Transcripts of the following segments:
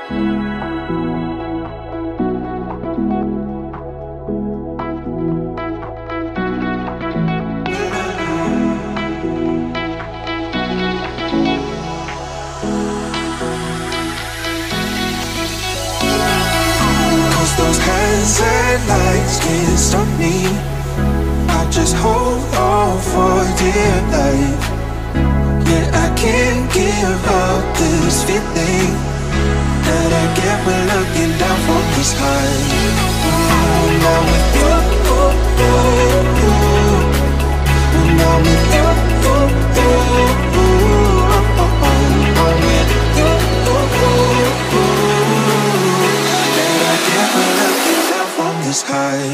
Those hands and lights can't stop me. I just hold on for dear life. Yeah, I can't give up this feeling that I get when looking down from this high. Now with you, when I'm with you, I'm with you. This high.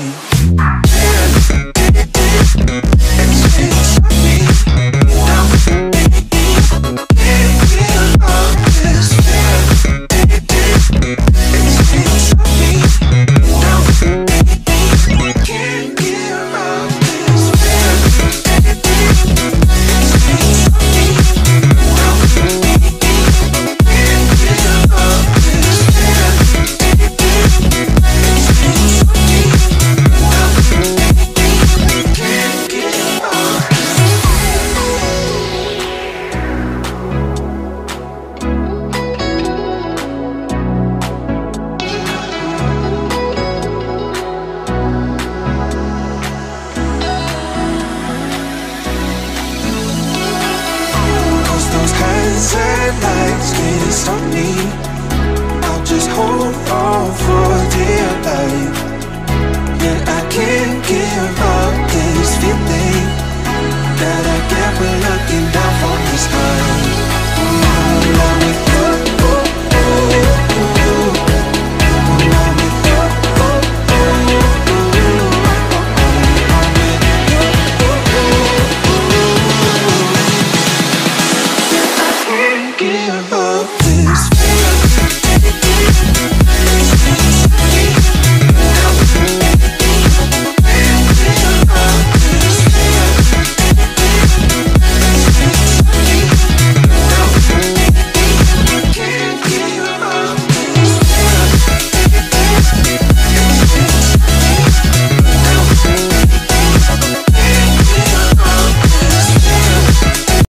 Give up.